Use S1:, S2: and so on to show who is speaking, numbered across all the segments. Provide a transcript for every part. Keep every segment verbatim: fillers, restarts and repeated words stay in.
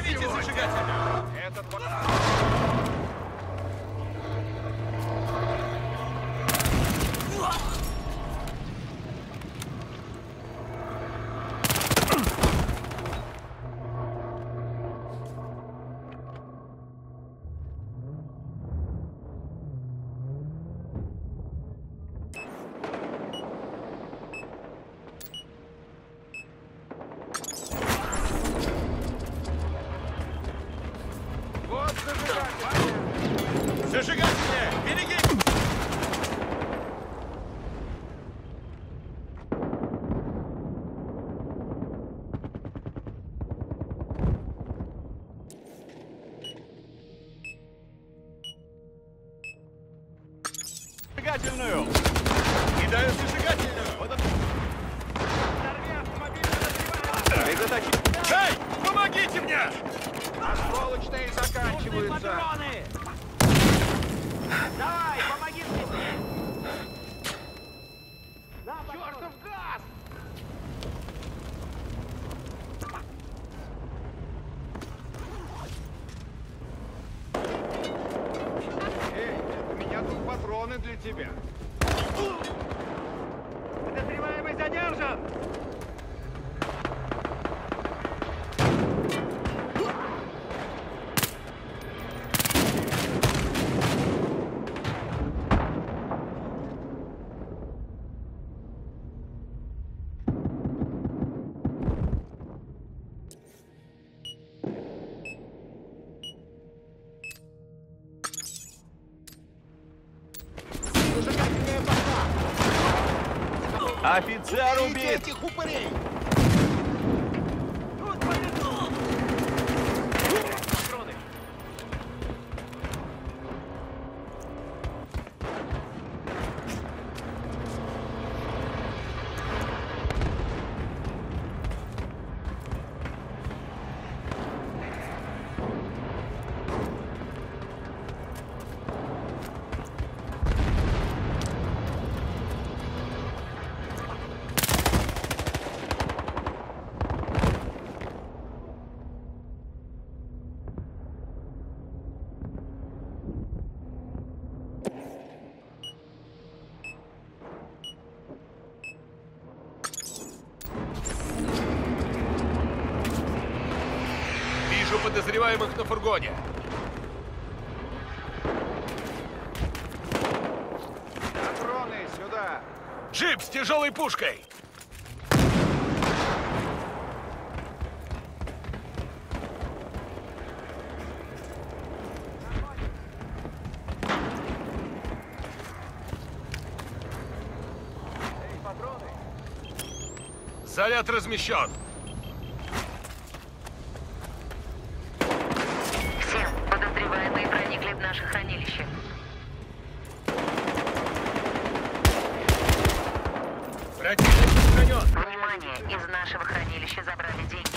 S1: Ловите зажигателя!
S2: Этот...
S1: Зажигательные! Береги!
S2: Зажигательную!
S1: Кидаю зажигательную! Эй, помогите мне!
S2: Осколочные заканчиваются!
S3: Патроны! Давай, помоги мне!
S2: Чёртов газ! Эй, у меня тут патроны для тебя.
S3: Подозреваемый задержан!
S2: Офицер убит!
S1: Этих упырей!
S3: Тут повезло! Патроны!
S1: Вижу подозреваемых на фургоне.
S2: Патроны сюда!
S1: Джип с тяжелой пушкой!
S2: Эй, патроны!
S1: Заряд размещен.
S4: Все подозреваемые проникли в наше хранилище.
S1: Противник устранен.
S4: Внимание! Из нашего хранилища забрали деньги.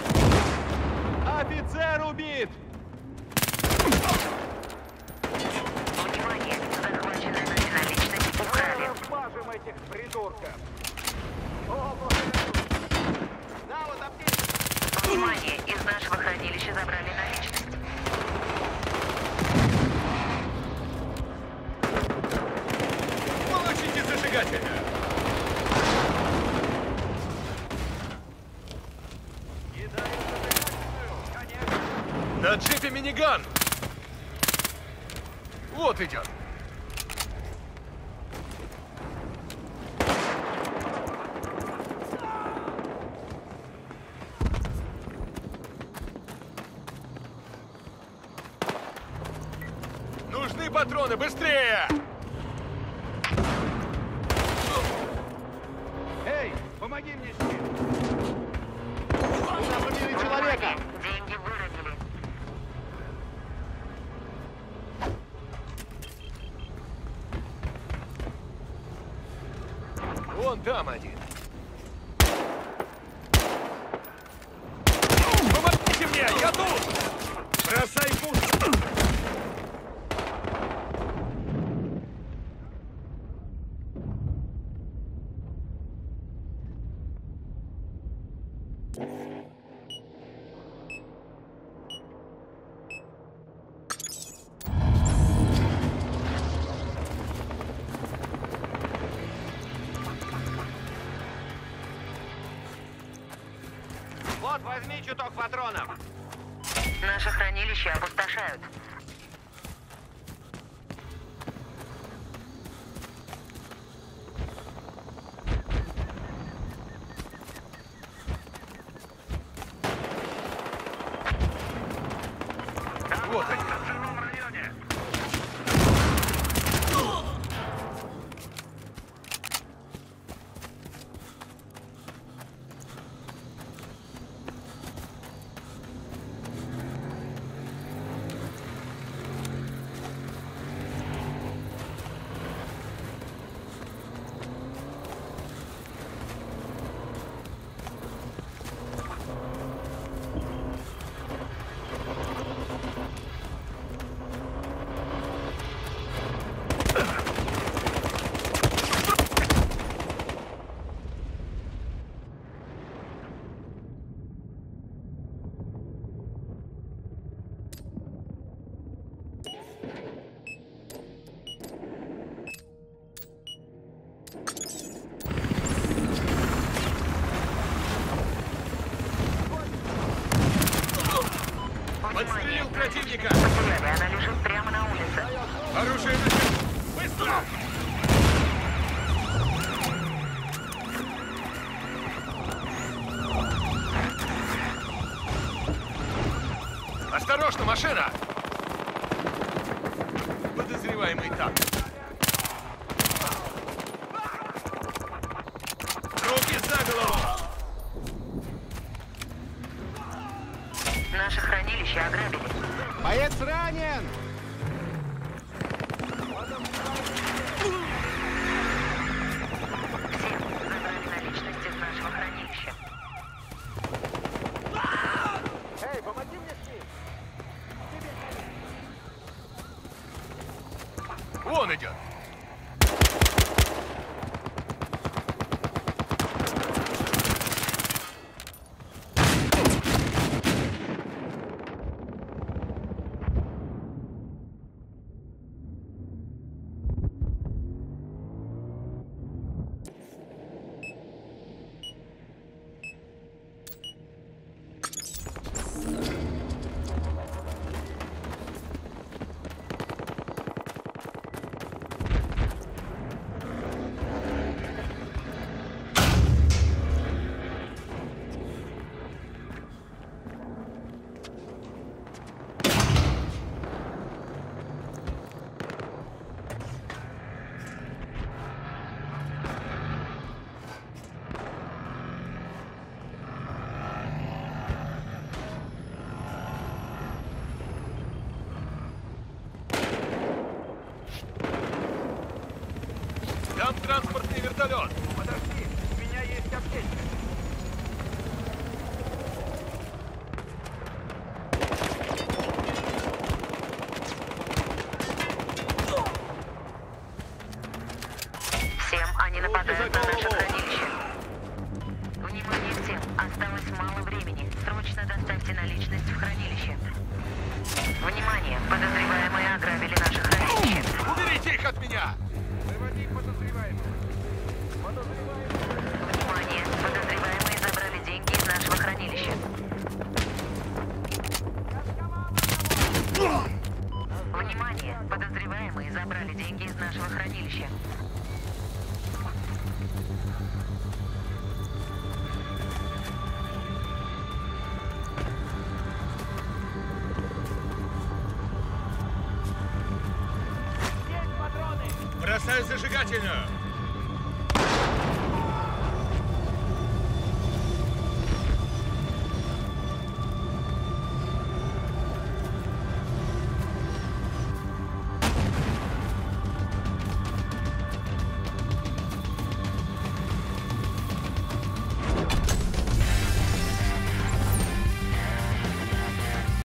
S2: Офицер убит!
S4: Внимание! Захваченная нами наличность украли.
S2: Размажем этих придурков!
S4: Внимание! Из нашего хранилища забрали наличность.
S1: Получите зажигательную. На джипе миниган. Вот идет. Нужны патроны, быстрее!
S2: Эй, помоги мне с ним! Куда побили человека?
S4: Деньги выронили.
S1: Вон там один. Помогите мне, я тут! Бросай пушку!
S3: Возьми чуток патронов.
S4: Наше хранилище опустошают.
S1: Вот они.
S3: В живом районе.
S1: Подстрелил противника!
S4: Потеряли, она лежит прямо на улице.
S1: Оружие на щит! Быстро! Осторожно, машина! Подозреваемый там. Руки за голову!
S4: Наше хранилище ограбили.
S2: Боец ранен!
S4: Все забрали наличность из нашего хранилища.
S3: Эй, помоги мне с ним.
S1: Вон идет! Там транспортный вертолет!
S3: Подожди, у меня есть аптечка.
S4: Всем они нападают на наше хранилище. Внимание всем, осталось мало времени. Срочно доставьте наличность в хранилище. Внимание, подозреваемые ограбили наше хранилище.
S1: Уберите их от меня!
S2: Выводи подозреваемых.
S4: Внимание, подозреваемые забрали деньги из нашего хранилища. Внимание, подозреваемые забрали деньги из нашего хранилища.
S1: Бросай зажигательную!